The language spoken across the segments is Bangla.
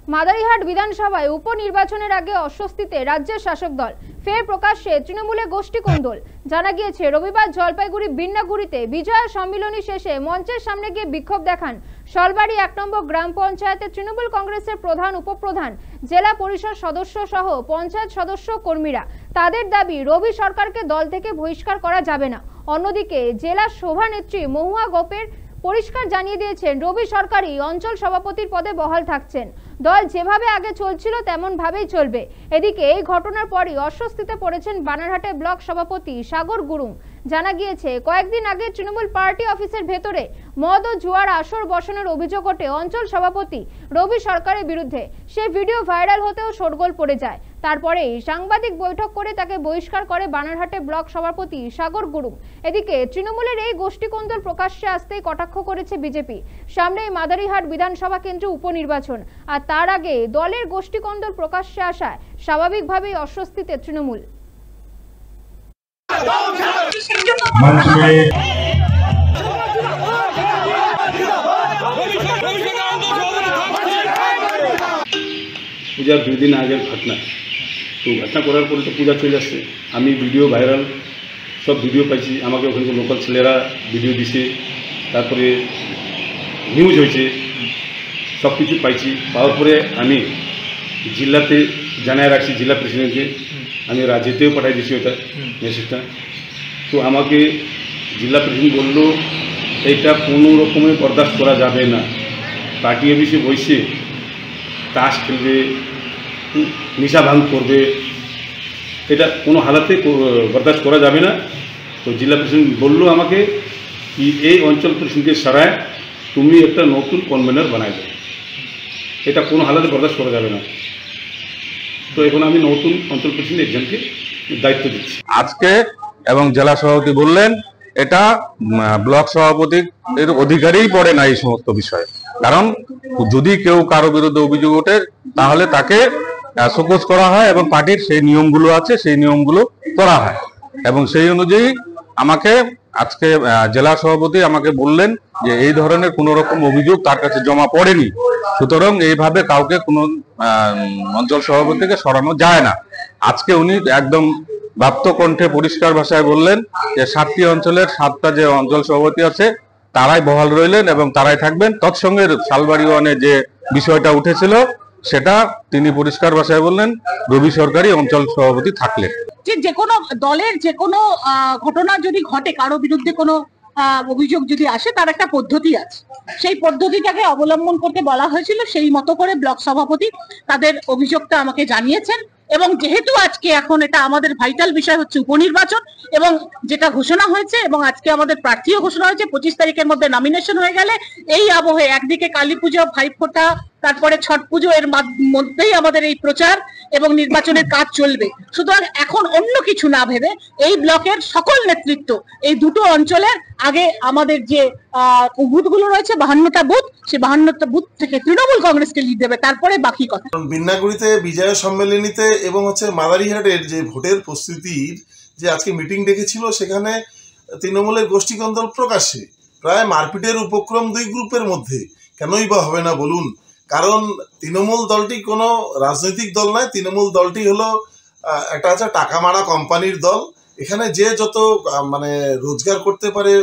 মাদারিহাট বিধানসভায় উপনির্বাচনের আগে অস্বস্তিতে রাজ্যের শাসক দল। ফের প্রকাশ্যে তৃণমূলে গোষ্ঠী কোন্দল। জানা গিয়েছে রবিবার জলপাইগুড়ি বিন্নাগুড়িতে বিজয়া সম্মিলনী শেষে মঞ্চের সামনে গিয়ে বিক্ষোভ দেখান শলবাড়ি 1 নম্বর গ্রাম পঞ্চায়েতের তৃণমূল কংগ্রেসের প্রধান, উপপ্রধান, জেলা পরিষদ সদস্য সহ পঞ্চায়েত সদস্য কর্মীরা। তাদের দাবি রবি সরকারকে দল থেকে বহিষ্কার করা যাবে না। অন্যদিকে জেলা সভানেত্রী মহুয়া গোপের পরিষ্কার জানিয়ে দিয়েছেন রবি সরকারই অঞ্চল সভাপতির পদে বহাল থাকছেন। দল যেভাবে আগে চলছিল তেমন ভাবেই চলবে। এদিকে এই ঘটনার পরই অস্বস্তিতে পড়েছেন বানারহাটে ব্লক সভাপতি সাগর গুরুং। জানা গিয়েছে কয়েকদিন আগে তৃণমূল পার্টি অফিসের ভেতরে মদ ও জুয়ার আসর বসানোর অভিযোগ ওঠে অঞ্চল সভাপতি রবি সরকারের বিরুদ্ধে। সেই ভিডিও ভাইরাল হতেও শোরগোল পড়ে যায়। তারপরেই সাংবাদিক বৈঠক করে তাকে বহিষ্কার করে বানারহাটে ব্লক সভাপতি সাগর গুরুং। এদিকে তৃণমূলের এই গোষ্ঠীকন্দল প্রকাশ্যে আসতেই কটাক্ষ করেছে বিজেপি। সামনেই মাদারিহাট বিধানসভা কেন্দ্রে উপনির্বাচন, আর তার আগে দলের গোষ্ঠীকন্দল প্রকাশ্যে আসায় স্বাভাবিকভাবেই অস্বস্তিতে তৃণমূল। পূজার 2 দিন আগের ঘটনা, তো ঘটনা করার পরে তো পূজা চলে আসছে। আমি ভিডিও ভাইরাল সব ভিডিও পাইছি, আমাকে ওখানে লোকাল ছেলেরা ভিডিও দিছে, তারপরে নিউজ হয়েছে, সব কিছু পাইছি। পাওয়ার পরে আমি জেলাতে জানায় রাখছি, জেলা প্রেসিডেন্টকে আমি রাজ্যতেও পাঠাই দিয়েছি ওটা মেসেজটা। তো আমাকে জেলা প্রেসিডেন্ট বললো এইটা কোনো রকমের বরদাস্ত করা যাবে না। পার্টি অফিসে বসে তাস খেলবে, নিশা ভাঙ করবে, এটা কোনো হালাতে বরদাস্ত করা যাবে না। তো জেলা প্রেসিডেন্ট বললো আমাকে কি এই অঞ্চল প্রেসিডেন্টকে সরায় তুমি একটা নতুন কনভেনার বানাই দেবে, এটা কোনো হালাতে বরদাস্ত করা যাবে না। তো এখন আমি নতুন অঞ্চল প্রেসিডেন্ট একজনকে দায়িত্ব দিচ্ছি আজকে, এবং জেলা সভাপতি বললেন এটা ব্লক সভাপতির অধিকারেই পড়ে না এই সমস্ত বিষয়ে। কারণ যদি কেউ কারো বিরুদ্ধে অভিযোগ ওঠে তাহলে তাকে শোকজ করা হয় এবং পার্টির সেই নিয়মগুলো আছে, সেই নিয়মগুলো করা হয়। এবং সেই অনুযায়ী আমাকে আজকে জেলা সভাপতি আমাকে বললেন যে এই ধরনের কোন রকম অভিযোগ তার কাছে জমা পড়েনি, সুতরাং এইভাবে কাউকে কোনো অঞ্চল সভাপতিকে সরানো যায় না। আজকে উনি একদম বাপ্ত কণ্ঠে পরিষ্কার ভাষায় বললেন যে 7টি অঞ্চলের 7টা যে অঞ্চল সভাপতি আছে তারাই বহাল রইলেন এবং তারাই থাকবেন। তৎসঙ্গে শালবাড়ি ওয়ানে যে বিষয়টা উঠেছিল সেটা তিনি পরিষ্কার ভাষায় বললেন রবি সরকারই অঞ্চল সভাপতি থাকলেন। যে কোনো দলের যে কোনো ঘটনা যদি ঘটে, কারো বিরুদ্ধে কোনো অভিযোগ যদি আসে, তার একটা পদ্ধতি আছে। সেই পদ্ধতিটাকে অবলম্বন করতে বলা হয়েছিল, সেই মতো করে ব্লক সভাপতি তাদের অভিযোগটা আমাকে জানিয়েছেন। এবং যেহেতু আজকে এখন এটা আমাদের ভাইটাল বিষয় হচ্ছে উপনির্বাচন, এবং যেটা ঘোষণা হয়েছে এবং আজকে আমাদের প্রার্থীও ঘোষণা হয়েছে, 25 তারিখের মধ্যে নমিনেশন হয়ে গেলে এই আবহে একদিকে কালী পুজো, ভাইফোঁটা, তারপরে ছট পুজো, এর মধ্যেই আমাদের এই প্রচার এবং নির্বাচনের কাজ চলবে। সুতরাং এখন অন্য কিছু না ভেবে এই ব্লকের সকল নেতৃত্ব এই দুটো অঞ্চলের আগে আমাদের যে বুথগুলো রয়েছে 52টা বুথ, সেই 52টা বুথ থেকে তৃণমূল কংগ্রেসকে লিড দেবে, তারপরে বাকি কথা। বিন্নাগুড়িতে বিজয়া সম্মেলনীতে এবং মাদারিহাটের যে ভোটের প্রস্তুতির যে আজকে মিটিং ডেকেছিল, সেখানে তৃণমূলের গোষ্ঠীকন্দল প্রকাশ্যে, প্রায় মারপিটের উপক্রম 2 গ্রুপের মধ্যে। কেনই বা হবে না বলুন? কারণ তৃণমূল দলটি কোনো রাজনৈতিক দল নয়। তৃণমূল দলটি হলো একটা আছে টাকা মারা কোম্পানির দল। এখানে যে যত মানে রোজগার করতে পারে,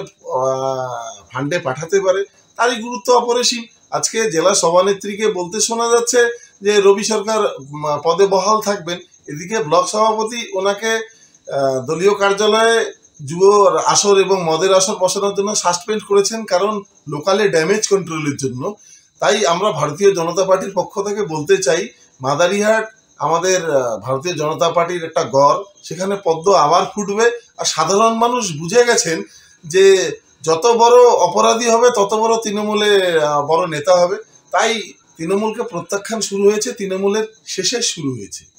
ফান্ডে পাঠাতে পারে, তারই গুরুত্ব অপরিসীম। আজকে জেলা সভানেত্রীকে বলতে শোনা যাচ্ছে যে রবি সরকার পদে বহাল থাকবেন। এদিকে ব্লক সভাপতি ওনাকে দলীয় কার্যালয়ে জুয়োর আসর এবং মদের আসর বসানোর জন্য সাসপেন্ড করেছেন, কারণ লোকালে ড্যামেজ কন্ট্রোলের জন্য। তাই আমরা ভারতীয় জনতা পার্টির পক্ষ থেকে বলতে চাই, মাদারিহাট আমাদের ভারতীয় জনতা পার্টির একটা গড়, সেখানে পদ্ম আবার ফুটবে। আর সাধারণ মানুষ বুঝে গেছেন যে যত বড় অপরাধী হবে তত বড় তৃণমূলে বড় নেতা হবে। তাই তৃণমূলকে প্রত্যাখ্যান শুরু হয়েছে, তৃণমূলের শেষে শুরু হয়েছে।